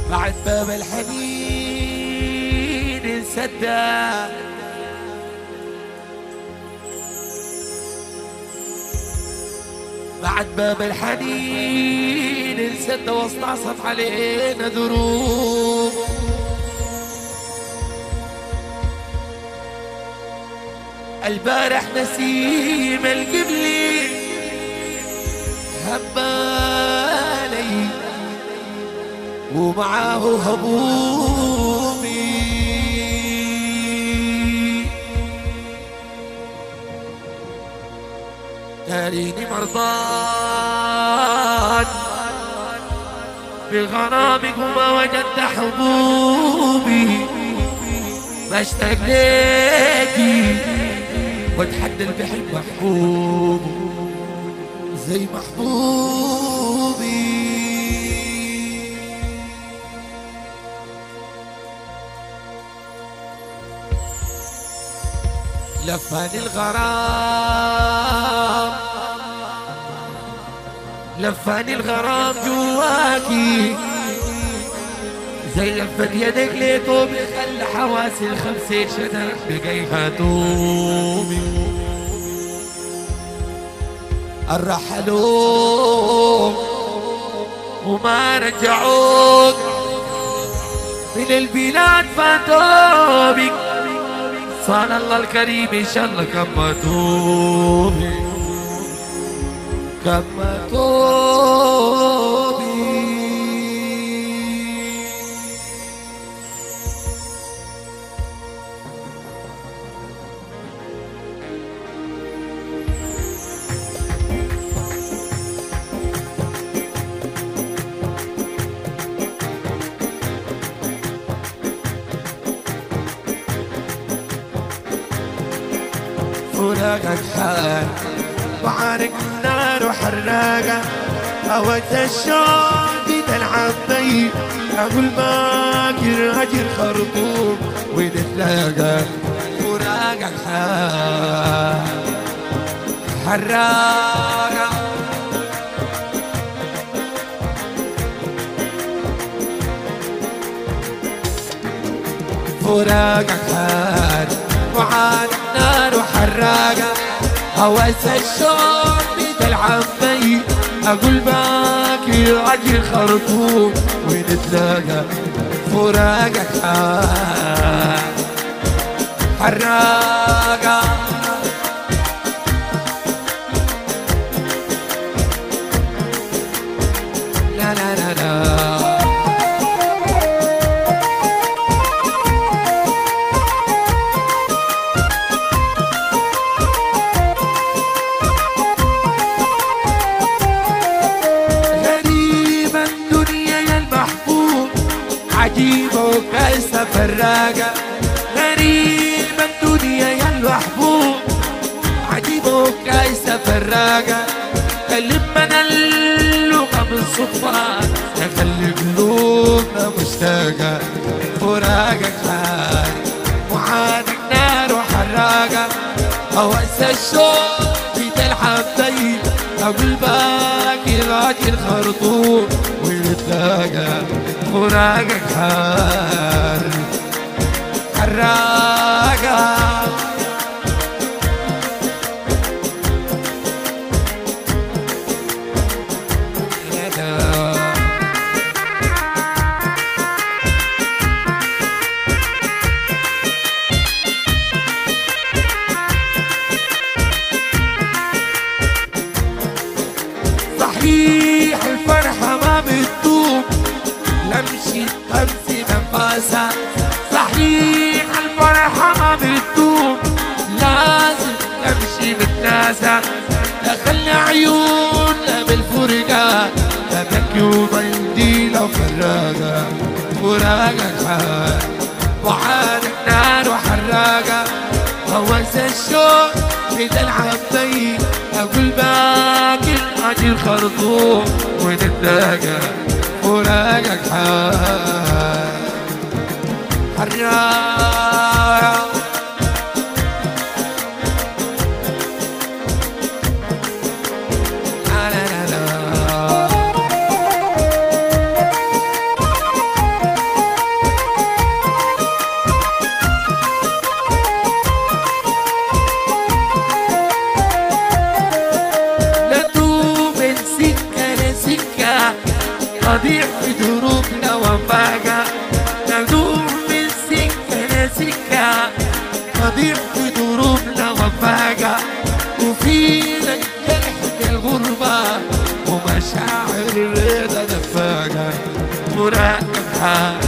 بعد باب الحنين انسدى، بعد باب الحنين انسد واستعصت علينا دروب. البارح نسيم القبلي هبالي ومعاه هبوبي، تاريني مرضان بغرامك وما وجدت حبوبي، بشتاق ليكي واتحدى بحب محبوب زي محبوبي. لفاني الغرام، لفاني الغرام جواكي زي لفت يدك ليتوب، خلى حواسي الخمسة شدك بقيها دومي. الرحلوك وما رجعوك من البلاد فاتوبك، صان الله الكريم إن شاء الله كمتوبي كمتوبي. فراقك حال وعارك نار وحراقة، هواك الشوق تلعب بي، أقول باكر أجر خرطوم ونتلاقى. فراقك حال حراقة، فراقك حال وعارك نار وحراقة، هواس الشوق بتلعب بي، أقول باكي عجل خرطوم ونتلاقى. فراقك حراقة، لا لا لا لا. عجيبة وكاسة فراقة، غريبة الدنيا يا المحبوب، عجيبة وكاسة فراقة، كلمنا اللغة بالصدفة نخلي قلوبنا مشتاقة. فراقك حال وعانك نار وحراقة، هواس الشوق بتلعب بي، أقول باقي راجل خرطوم ونتلاقى. فراقك حال حراقة، صحيح الفرحة ما بتدوم، لمشي خمسي نفاسة، صحيح الفرحة ما بتدوم، لازم نمشي بالناسة، دخلنا عيوننا بالفرقة، تبكي ومنديلة وفراقة. فراقك حال وعانك نار وحراقة، هوس الشوق بتلعب بي، أقول باكي أجي خرطوم ونتلاقى. فراقك حال حراقة، لا لا لا لا. نضيع في دروبنا وفاقة، ندور من سكة لسكة، نضيع في دروبنا وفاقة، وفينا الجرح الغربة ومشاعر الرضا دفاقة. مراقب حال